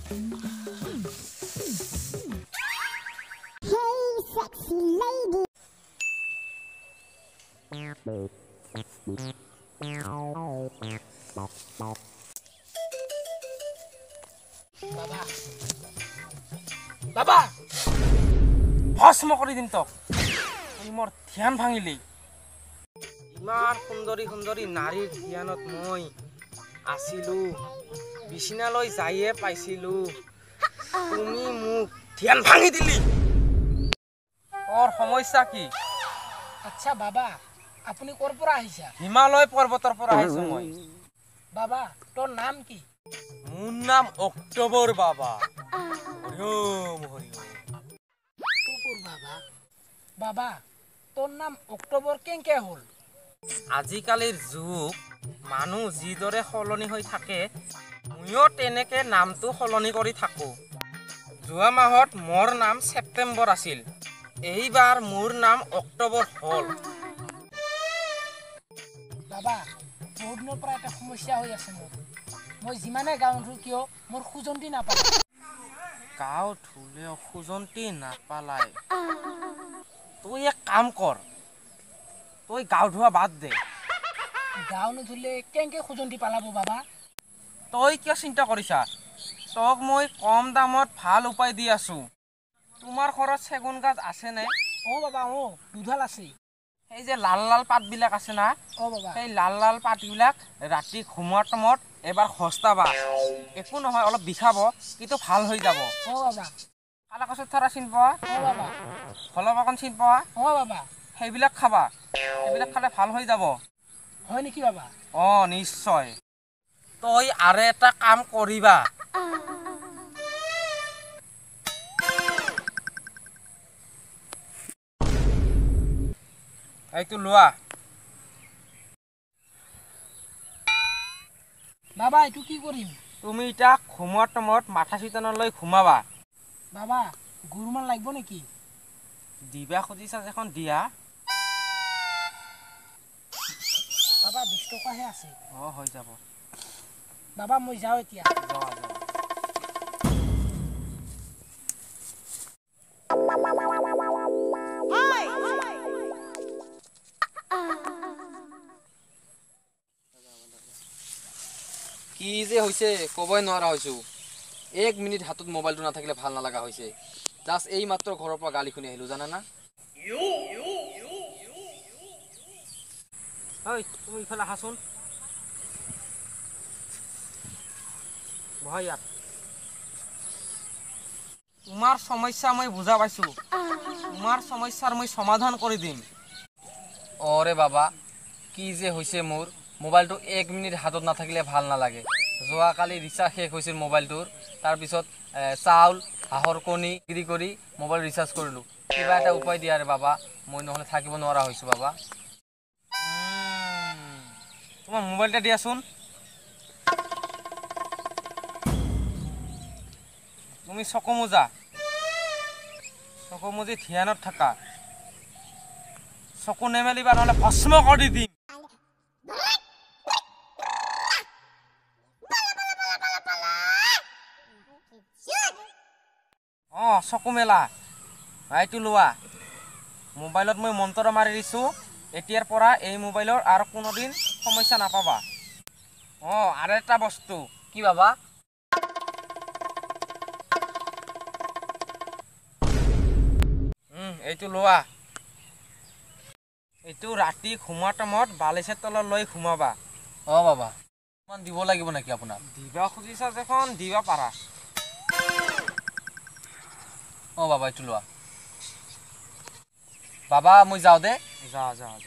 Sexy lady. বাবা ভস্ম কৰি দিম তোক মোৰ ধ্যান ভাঙিলি ইমান সুন্দৰী সুন্দৰী নাৰীৰ ধ্যানত মই আছিলো বিছনালৈ যাইয়ে পাইছিলো তুমি মোক ধ্যান ভাঙি দিলি তোৰ সমস্যা কি আচ্ছা বাবা আপুনি ক'ৰ পৰা আহিছা হিমালয় পৰ্বতৰ পৰা আহিছো মই বাবা তোৰ নাম কি মোৰ নাম অক্টোবৰ বাবা হৰিওম হৰিওম কুকুৰ বাবা বাবা তোৰ নাম অক্টোবৰ কেংকে হ'ল আজিকালিৰ যুগ মানুহ যিদৰে সলনি হৈ থাকে ময়ো তেনেকে নামটো সলনি কৰি থাকো যোৱা মাহত মোৰ নাম ছেপ্টেম্বৰ আছিল এইবাৰ মোৰ নাম অক্টোবৰ হ'ল বাবা বহুত দিনৰ পৰা এটা সমস্যা হৈ আছে মোৰ মই যিমানে গাঁও ধুও কিয় মোৰ খুজন্তি নাপাওঁ গাঁও ধুলেও খুজন্তি নাপালাই তই এক কাম কৰ তই গাঁও ধোৱা বাদ দে গাঁও নুধুলে কেংকে খুজন্তি পালাব বাবা তই কিয় চিন্তা কৰিছা তোক মই কম দামত ভাল উপায় দি আছো তোমাৰ ঘৰত চেগুন গাছ আছেনে বাবা দুধাল আছে এই যে লাল লাল পাতবিলাক আছে না বাবা সেই লাল লাল পাতবিলাক ৰাতি ঘুমোৱাৰ টাইমত এবাৰ খস্তাবা একো নহয় অলপ বিষাব কিন্তু ভাল হৈ যাব বাবা কালা কচুৰ থৰা চিন পোৱা বাবা ভলপাকন চিন পোৱা বাবা সেইবিলাক খাবা সেইবিলাক খালে ভাল হৈ যাব হয় নেকি বাবা নিশ্চয় তই আৰু এটা কাম কৰিবা এইটো লোৱা বাবা এইটো কি কৰিম তুমি এতিয়া ঘুমোৱাৰ টাইমত মাথা চিতনলৈ ঘুমাবা বাবা গুৰুমান লাগিব নেকি দিবা খুজিছা এখন দিয়া বাবা 20 টকাহে আছে হৈ যাব বাবা মই যাওঁ এতিয়া যোৱা কি যে হৈছে ক'বই নোৱাৰা হৈছো 1 মিনিট হাতত মোবাইলটো নাথাকিলে ভাল নালাগা হৈছে জাস্ট এই মাত্ৰ ঘৰৰ পৰা গালি শুনি আহিলো জানা না তুমি ইফালে আহাচোন বহা ইয়াত তোমাৰ সমস্যা মই বুজা পাইছো তোমাৰ সমস্যাৰ মই সমাধান কৰি দিম অৰে বাবা কি যে হৈছে মোৰ মোবাইলটো 1 মিনিট হাতত নাথাকিলে ভাল নালাগে যোৱাকালি ৰিচাৰ্জ শেষ হৈছিল মোবাইলটোৰ তাৰপিছত চাউল হাঁহৰ কণী বিক্ৰী কৰি মোবাইল ৰিচাৰ্জ কৰিলো কিবা এটা উপায় দিয়া ৰে বাবা মই নহলে থাকিব নোৱাৰা হৈছো বাবা তোমাৰ মোবাইলটা দিয়াচোন তুমি চকু মুজি ধ্যানত থাকা চকু নেমেলিবা নহলে ভস্ম কৰি দিম চকু মেলা এইটো লোৱা মোবাইলত মই মন্ত্ৰ মাৰি দিছো এতিয়াৰ পৰা এই মোবাইলৰ আৰু কোনোদিন সমস্যা নাপাবা আৰু এটা বস্তু কি বাবা এইটো লোৱা এইটো ৰাতি ঘুমোৱাৰ টাইমত বালিচৰ তলত লৈ ঘুমাবা বাবা মান দিব লাগিব নেকি আপোনাক দিবা খুজিছা যখন দিবা পাৰা বাবা এইটো লোৱা বাবা মই যাওঁ দে যা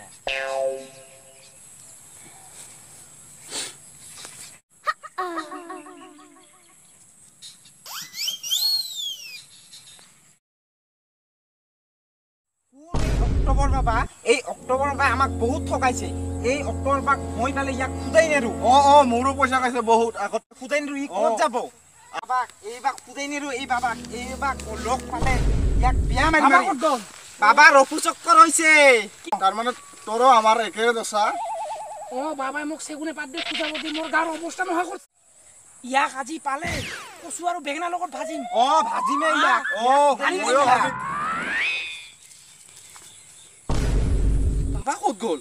অক্টোবৰ বাবা এই অক্টোবৰ বাবা আমাক বহুত ঠকাইছে এই অক্টোবৰ বাক মই পালে ইয়াক খুদাই নেৰু মোৰো পইচা খাইছে বহুত আগত খুদাই নেৰু ই ক'ত যাব বাবাক এইবাক খুদাই নেৰু এই বাবাক লগ পালে ইয়াক বিয়া মাৰিব বাবা ৰফু চক্কৰ হৈছে তাৰমানে তোৰো আমাৰ একেই দশা বাবাই মোক চেগুনে পাত দি খুজাব দি মোৰ গাৰ অৱস্থা নোহোৱা কৰিছে ইয়াক আজি পালে কচু আৰু বেঙেনাৰ লগত ভাজিম ভাজিমে ইয়াক ভাজি ময়ো দিবা। ভাবি বাবা ক'ত গ'ল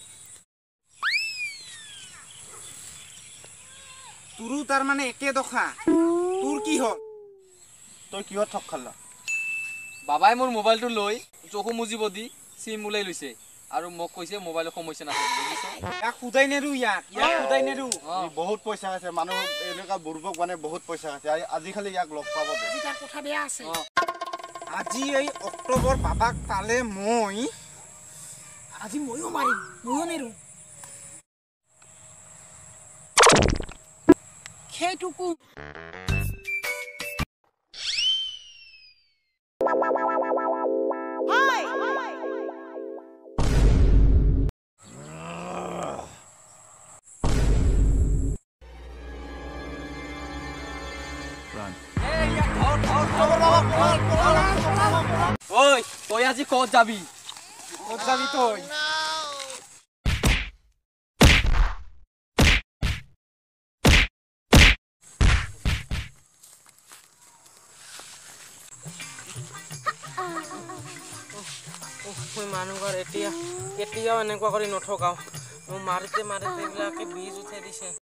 তোৰো তাৰমানে একে দশা তোৰ কি হ'ল তই কিহত ঠগ খালা বাবাই মোৰ মোবাইলটো লৈ চকু মুজিব দি চিম ওলাই লৈছে আৰু মোক কৈছে মোবাইলৰ সমস্যা নাথাকে বুজিছ ইয়াক সুদাই নেৰু ইয়াক সুদাই নেৰু ই বহুত পইচা খাইছে মানুহ এনেকুৱা বুৰ্বক মানে বহুত পইচা খাইছে আজি খালি ইয়াক লগ পাব দে আজি তাৰ কথা বেয়া আছে আজি এই অক্টোবৰ বাবাক পালে মই আজি ময়ো মাৰিম ময়ো নেৰো সেইটুকু ঐ তই আজি ক'ত যাবি ক'ত যাবি তই মই মানুহ ঘৰ এতিয়া কেতিয়াও এনেকুৱা কৰি নথকাও মোৰ মাৰিতে এইবিলাকে বীজ উঠাই দিছে